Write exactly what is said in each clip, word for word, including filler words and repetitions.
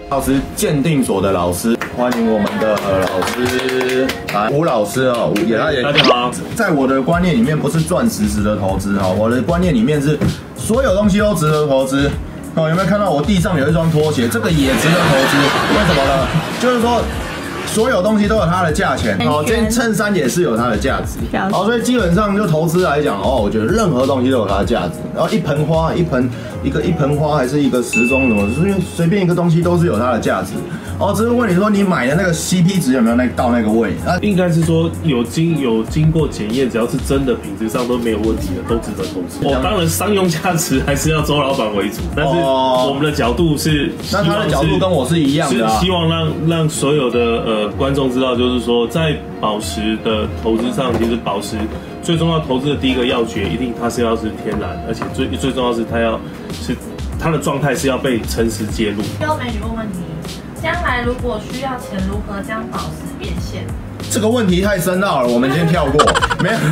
老师鉴定所的老师，欢迎我们的呃老师，来吴老师哦，吴也他也大家好。 在我的观念里面，不是赚实时的投资哈，我的观念里面是所有东西都值得投资。哦，有没有看到我地上有一双拖鞋？这个也值得投资，为什么呢？就是说。所有东西都有它的价钱，哦，这件衬衫也是有它的价值，好，所以基本上就投资来讲，哦，我觉得任何东西都有它的价值。然后一盆花，一盆一个一盆花，还是一个时钟什么，随便随便一个东西都是有它的价值。哦，只是问你说你买的那个 C P 值有没有那到那个位？啊， 应该是说有经有经过检验，只要是真的品质上都没有问题的，都值得投资。哦，当然商用价值还是要周老板为主，但是我们的角度是， 那他的角度跟我是一样的、啊， 是希望让让所有的呃观众知道，就是说在宝石的投资上，其实宝石最重要投资的第一个要诀，一定它是要是天然，而且最最重要是它要是它的状态是要被诚实揭露。 优美女问问题。将来如果需要钱，如何将宝石变现？ 这个问题太深奥了，我们先跳过。没有，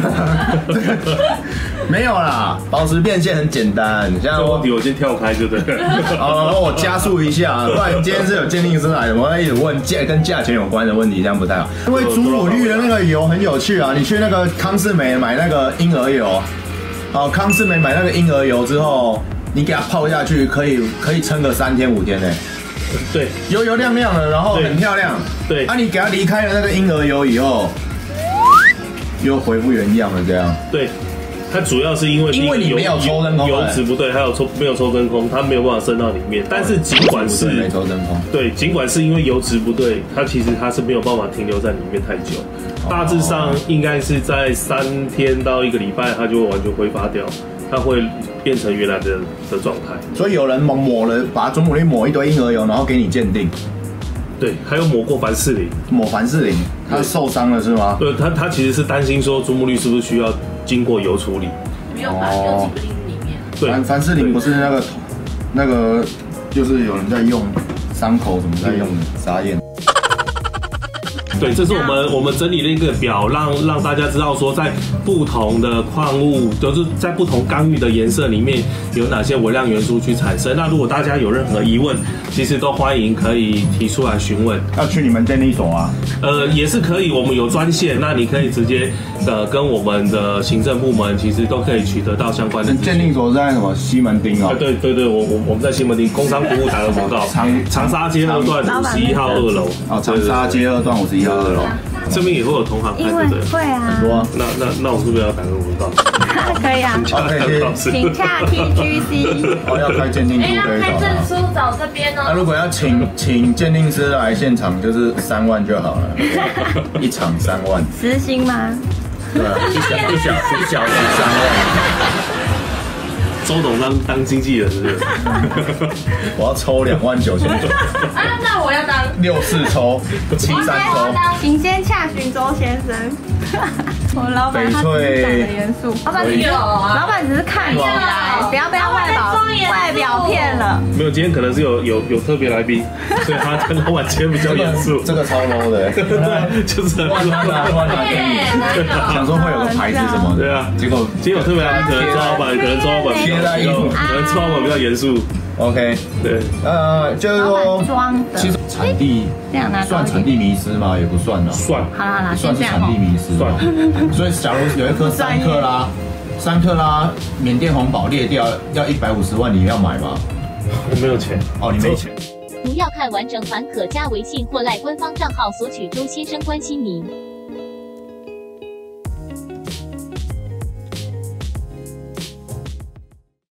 没有啦。宝石变现很简单，现在这个问题我先跳开，对不对？ 好，然后我加速一下，不然今天是有鉴定师来的，我要一直问价跟价钱有关的问题，这样不太好。因为祖母绿的那个油很有趣啊，你去那个康是美买那个婴儿油，好，康是美买那个婴儿油之后，你给它泡下去，可以可以撑个三天五天呢。 对， 油油亮亮的，然后很漂亮。对，啊，你给它离开了那个婴儿油以后，又恢复原样了，这样。 对，它主要是因为因为你没有抽真空， 油脂不对，还有抽没有抽真空，它没有办法渗到里面。但是尽管是没抽真空， 对，尽管是因为油脂不对，它其实它是没有办法停留在里面太久。大致上应该是在三天到一个礼拜，它就会完全挥发掉。它会变成原来的的状态， 所以有人抹抹了，把祖母绿抹一堆婴儿油，然后给你鉴定。 对，还有抹过凡士林， 抹凡士林，他受伤了是吗？ 对，他他其实是担心说祖母绿是不是需要经过油处理？ 没有吧，油脂不进里面。 对， 凡凡士林不是那个那个，就是有人在用伤口什么在用沙燕。 对，这是我们我们整理了一个表，让让大家知道说，在不同的矿物，就是在不同刚玉的颜色里面有哪些微量元素去产生。那如果大家有任何疑问，其实都欢迎可以提出来询问。 要去你们鉴定所啊？ 呃，也是可以，我们有专线，那你可以直接呃跟我们的行政部门，其实都可以取得到相关的。 鉴定所在什么西门町啊？ 对对对，我我我们在西门町工商服务打个广告，长长沙街二段五十一号二楼。 哦，长沙街二段五十一号二楼。 这边也会有同行开，对不对？ 会啊， 很多。 那那那我是不是要打个广告？ 可以啊，请洽 T G C。 哦，要开鉴定书可以找。 开证书找这边哦。 那如果要请请鉴定师来现场，就是三万就好了，一场三万。 时薪吗？ 对啊，一小一小一小时三万。 周董当当经纪人是不是？ 我要抽两万九千九。 啊，那我要当六四抽，七三抽。 请先洽询周先生。我老板他只是讲的元素，老板只是老板只是看起来，不要被他外表外表骗了。 没有，今天可能是有有有特别来宾，所以他跟老板今天比较严肃。 这个超 low 的， 对，就是万拿万拿给你，想说会有个牌子什么的， 对啊， 结果今天有特别来宾，可能周老板，可能周老板贴在衣服， 可能周老板比较严肃。 OK， 对，呃，就是说，其实产地算产地迷失吗？也不算了， 算， 好了好了， 算是产地迷失。算，所以假如有一颗三克拉，三克拉缅甸红宝裂掉要一百五十万，你要买吗？ 我没有钱。 哦，你没钱。 不要看完整版，可加微信或赖官方账号索取周先生关心您。